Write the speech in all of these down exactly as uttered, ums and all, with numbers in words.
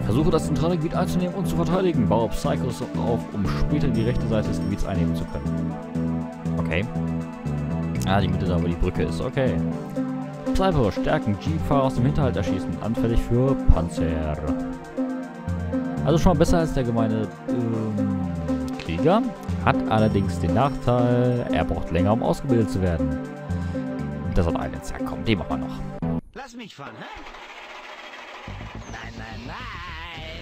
Versuche das zentrale Gebiet einzunehmen und zu verteidigen. Baue Psychos auf, um später die rechte Seite des Gebiets einnehmen zu können. Okay. Ah, die Mitte da, wo die Brücke ist. Okay. Psycho, stärken. Jeep-Fahrer aus dem Hinterhalt erschießen. Anfällig für Panzer. Also schon mal besser als der gemeine ähm, Krieger. Hat allerdings den Nachteil, er braucht länger, um ausgebildet zu werden. Desert Islands, ja komm, den machen wir noch. Lass mich fahren, hä? Nein, nein, nein!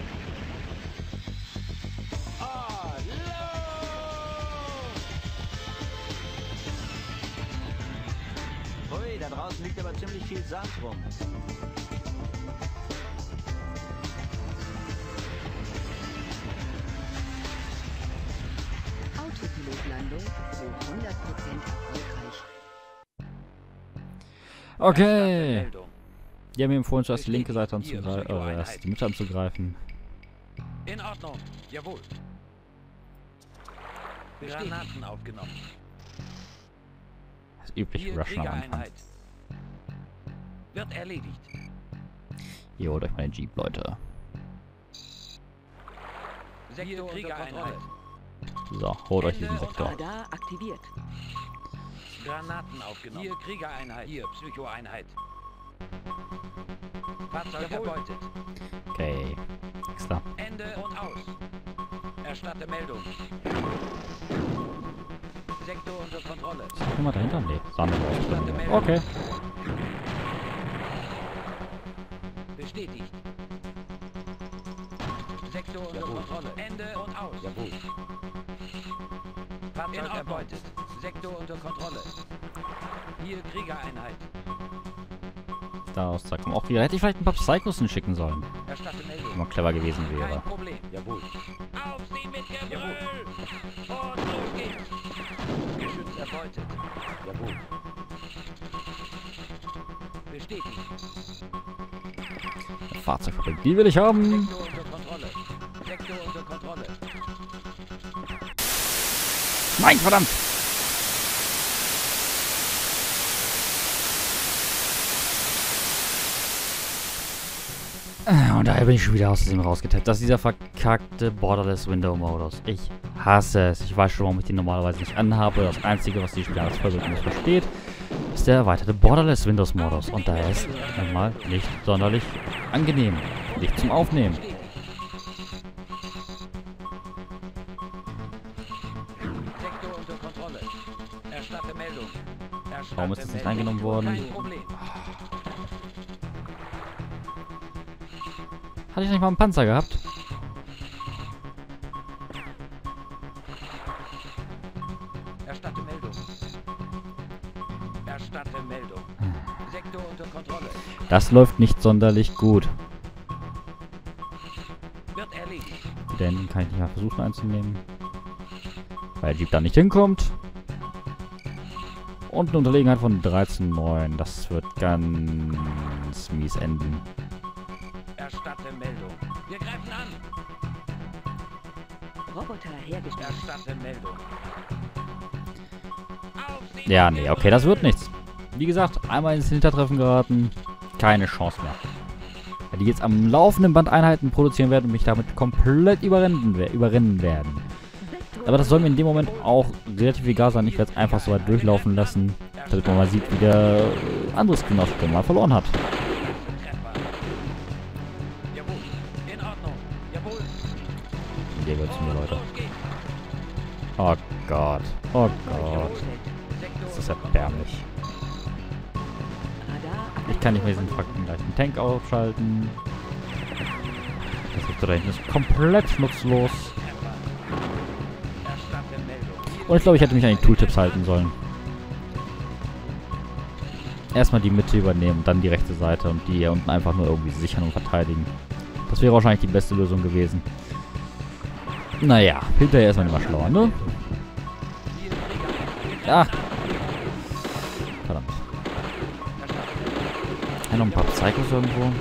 Oh, los! Hui, da draußen liegt aber ziemlich viel Sand rum. Autopilotlandung zu hundert Prozent erfolgreich. Okay. Die haben mir empfohlen, zuerst die linke Seite anzugreifen, äh, erst die Mitte anzugreifen. In Ordnung, jawohl. Granaten aufgenommen. Das übliche Rushen am Anfang. Wird erledigt. Ihr holt euch mal den Jeep, Leute. Sektor Kriegereinheit. So, holt euch diesen Sektor. Radar aktiviert. Granaten aufgenommen. Hier Kriegereinheit. Hier Psychoeinheit. Fahrzeug erbeutet. Okay. Extra. Ende und aus. Erstatte Meldung. Sektor unter Kontrolle. Ist noch jemand dahinter? Nee, Sand raus. Okay. Bestätigt. Sektor unter Kontrolle. Ende und aus. Jawohl. Fahrzeug erbeutet. Sektor unter Kontrolle. Hier Kriegereinheit. Da aus, zack. Auch wieder. Hätte ich vielleicht ein paar Psychos hinschicken sollen. Erstatte Meldung. Wenn man clever gewesen Kein wäre. Problem. Jawohl. Auf Sie mit Gebrüll! Und los geht's! Geschütz erbeutet. Jawohl. Bestätigt. Fahrzeugfabrik, die will ich haben. Sektor unter Kontrolle. Sektor unter Kontrolle. Nein, verdammt! Und daher bin ich schon wieder aus diesem rausgetappt. Das ist dieser verkackte Borderless Window Modus. Ich hasse es. Ich weiß schon, warum ich den normalerweise nicht anhabe. Das Einzige, was die Spieler als Vollbild nicht versteht, ist der erweiterte Borderless Windows Modus. Und daher ist manchmal nicht sonderlich angenehm. Nicht zum Aufnehmen. Sektor unter Kontrolle. Erstatte Meldung. Erstatte Warum ist das nicht Meldung. eingenommen worden? Kein Problem. Hatte ich nicht mal einen Panzer gehabt? Erstatte Meldung. Erstatte Meldung. Sektor unter Kontrolle. Das läuft nicht sonderlich gut. Wird erledigt. Denn kann ich nicht mal versuchen einzunehmen. Weil der Jeep da nicht hinkommt. Und eine Unterlegenheit von dreizehn neun. Das wird ganz mies enden. Erstatte Meldung. Wir greifen an. Roboter hergestellt. Erstatte Meldung. Auf Sie Ja, mit nee, okay, das wird nichts. Wie gesagt, einmal ins Hintertreffen geraten. Keine Chance mehr. Weil die jetzt am laufenden Band Einheiten produzieren werden und mich damit komplett überrennen, überrennen werden. Aber das soll mir in dem Moment auch relativ egal sein. Ich werde es einfach so weit durchlaufen lassen, damit man mal sieht, wie der äh, anderes Genosse mal verloren hat. Treffer. Jawohl. In Ordnung. Jawohl. Der gehört zu mir, Leute. Los geht's. Oh Gott. Oh Gott. Hergestellt. Sektor Das ist unter erbärmlich. Radar Ich kann nicht mehr diesen verkackten leichten Tank ausschalten. Das Sektor da hinten ist komplett nutzlos. Treffer. Erstatte Meldung. Und ich glaube, ich hätte mich an die Tooltips halten sollen. Erstmal die Mitte übernehmen, dann die rechte Seite und die hier unten einfach nur irgendwie sichern und verteidigen. Das wäre wahrscheinlich die beste Lösung gewesen. Naja, hinterher ist man immer schlauer, ne? Ja. Verdammt. Ja, noch ein paar Psychos irgendwo.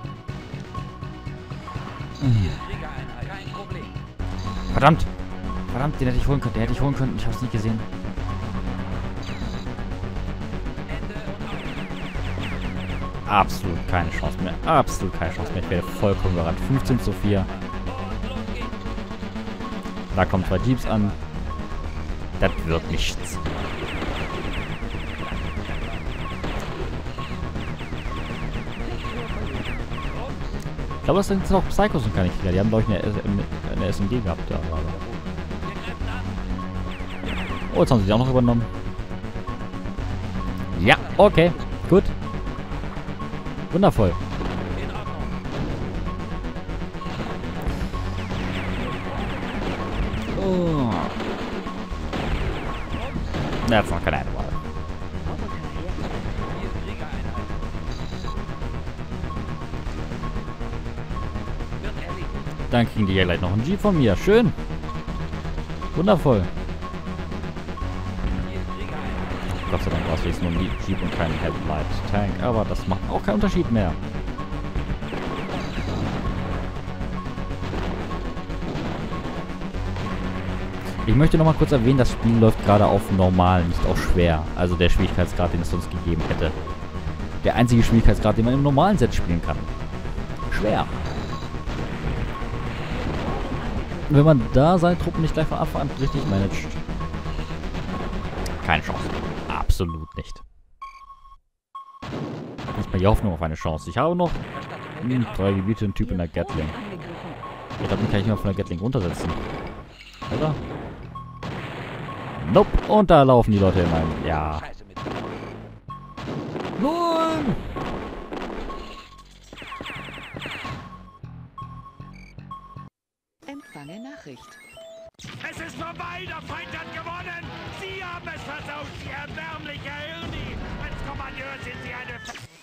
Kriegereinheit. Kein Problem. Verdammt! Verdammt, den hätte ich holen können. Den hätte ich holen können. Ich habe es nicht gesehen. Absolut keine Chance mehr. Absolut keine Chance mehr. Ich werde vollkommen überrannt. fünfzehn zu vier. Da kommen zwei Jeeps an. Das wird nichts. Ich glaube, das sind noch Psychos und keine Krieger. Die haben, glaube ich, eine, eine S M G gehabt. Ja, aber oh, jetzt haben sie die auch noch übernommen. Ja, okay. Gut. Wundervoll. Oh. Na, jetzt noch keine Wahl. Dann kriegen die ja gleich noch einen Jeep von mir. Schön. Wundervoll. Gott sei Dank war es jetzt nur ein Jeep und kein Headlight Tank. Aber das macht auch keinen Unterschied mehr. Ich möchte noch mal kurz erwähnen, das Spiel läuft gerade auf normal, nicht auf schwer. Also der Schwierigkeitsgrad, den es sonst gegeben hätte. Der einzige Schwierigkeitsgrad, den man im normalen Set spielen kann. Schwer. Wenn man da seine Truppen nicht gleich von Anfang an richtig managt. Keine Chance. Absolut nicht. Nicht mal die Hoffnung auf eine Chance. Ich habe noch hm, drei Gebiete, ein Typ in der Gatling. Ich glaube, den kann ich mal von der Gatling runtersetzen. Oder? Nope. Und da laufen die Leute in meinem... Ja. Nein! Empfange Nachricht. Es ist vorbei, der Feind hat gewonnen! Sie haben es versaut, Sie erbärmliche Hirni! Als Kommandeur sind Sie eine...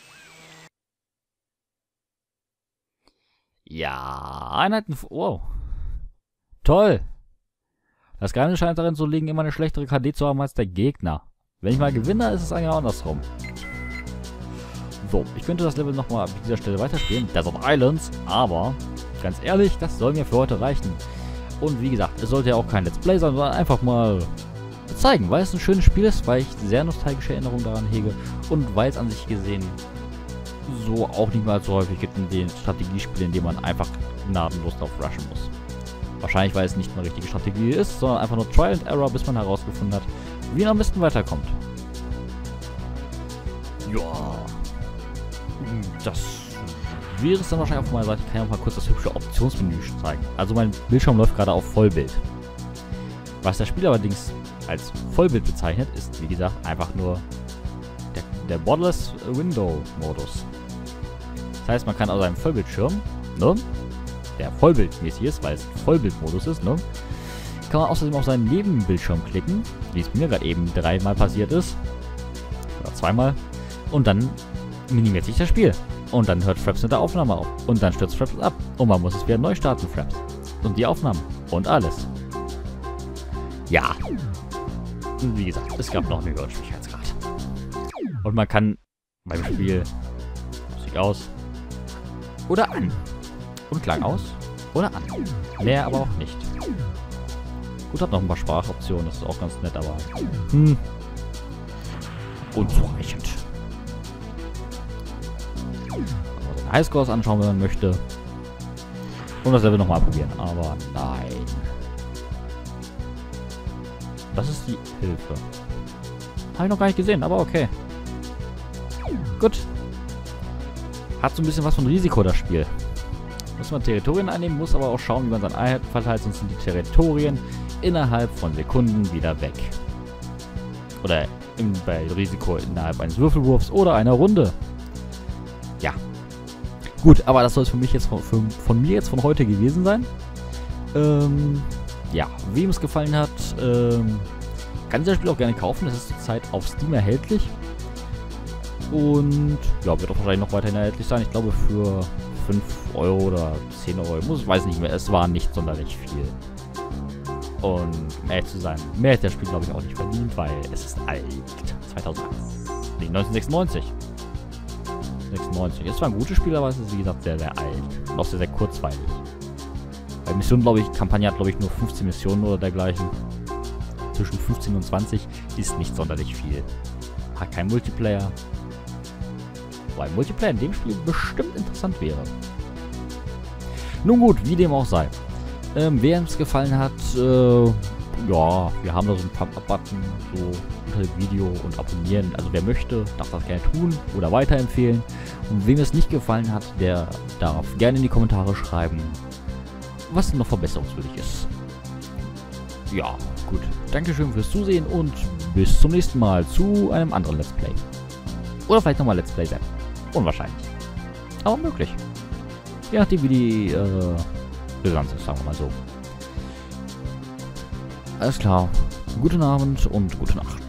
Ja, Einheiten... Wow. Toll. Das Geheimnis scheint darin zu liegen, immer eine schlechtere K D zu haben als der Gegner. Wenn ich mal gewinne, ist es eigentlich andersrum. So, ich könnte das Level nochmal an dieser Stelle weiterspielen. Desert Islands, aber ganz ehrlich, das soll mir für heute reichen. Und wie gesagt, es sollte ja auch kein Let's Play sein, sondern einfach mal zeigen, weil es ein schönes Spiel ist, weil ich sehr nostalgische Erinnerungen daran hege und weil es an sich gesehen so auch nicht mal so häufig gibt in den Strategiespielen, in denen man einfach gnadenlos drauf rushen muss. Wahrscheinlich, weil es nicht eine richtige Strategie ist, sondern einfach nur Trial and Error, bis man herausgefunden hat, wie man am besten weiterkommt. Ja. Das wäre es dann wahrscheinlich auf meiner Seite. Ich kann ja auch mal kurz das hübsche Optionsmenü zeigen. Also mein Bildschirm läuft gerade auf Vollbild. Was das Spiel allerdings als Vollbild bezeichnet, ist, wie gesagt, einfach nur der, der Borderless Window Modus. Das heißt, man kann auf seinem Vollbildschirm, ne, der vollbildmäßig ist, weil es Vollbildmodus ist, ne, kann man außerdem auf seinen Nebenbildschirm klicken, wie es mir gerade eben dreimal passiert ist. Oder zweimal. Und dann minimiert sich das Spiel. Und dann hört Fraps mit der Aufnahme auf. Und dann stürzt Fraps ab. Und man muss es wieder neu starten, Fraps. Und die Aufnahmen. Und alles. Ja. Und wie gesagt, es gab noch einen höheren Schwierigkeitsgrad. Und man kann beim Spiel Musik aus oder an. Und Klang aus oder an. Mehr aber auch nicht. Gut, hat noch ein paar Sprachoptionen. Das ist auch ganz nett, aber hm. unzureichend. Highscores anschauen, wenn man möchte. Und das Level nochmal probieren. Aber nein. Das ist die Hilfe. Habe ich noch gar nicht gesehen, aber okay. Gut. Hat so ein bisschen was von Risiko, das Spiel. Muss man Territorien einnehmen, muss aber auch schauen, wie man seine Einheiten verteilt, sonst sind die Territorien innerhalb von Sekunden wieder weg. Oder im, bei Risiko innerhalb eines Würfelwurfs oder einer Runde. Ja. Gut, aber das soll es für mich jetzt von, für, von mir jetzt von heute gewesen sein. Ähm, ja, wem es gefallen hat, ähm, kann das Spiel auch gerne kaufen. Das ist zurzeit auf Steam erhältlich. Und ja, wird auch wahrscheinlich noch weiterhin erhältlich sein. Ich glaube für fünf Euro oder zehn Euro. Muss, weiß nicht mehr. Es war nicht sonderlich viel. Und um ehrlich zu sein, mehr hat das Spiel, glaube ich, auch nicht verdient, weil es ist alt. zweitausendeins. Nee, neunzehnhundertsechsundneunzig. sechsundneunzig. Es war ein gutes Spiel, aber es ist, wie gesagt, sehr, sehr alt. Und auch sehr, sehr kurzweilig. Weil Mission, glaube ich, Kampagne hat, glaube ich, nur fünfzehn Missionen oder dergleichen. Zwischen fünfzehn und zwanzig ist nicht sonderlich viel. Hat kein Multiplayer. Wobei Multiplayer in dem Spiel bestimmt interessant wäre. Nun gut, wie dem auch sei. Ähm, wer es gefallen hat, äh, ja, wir haben da so einen Thumb-Up-Button so unter dem Video und abonnieren. Also wer möchte, darf das gerne tun oder weiterempfehlen. Und wem es nicht gefallen hat, der darf gerne in die Kommentare schreiben, was noch verbesserungswürdig ist. Ja, gut. Dankeschön fürs Zusehen und bis zum nächsten Mal zu einem anderen Let's Play. Oder vielleicht nochmal Let's Play sein. Unwahrscheinlich. Aber möglich. Je nachdem wie die äh, Brisanz ist, sagen wir mal so. Alles klar. Guten Abend und gute Nacht.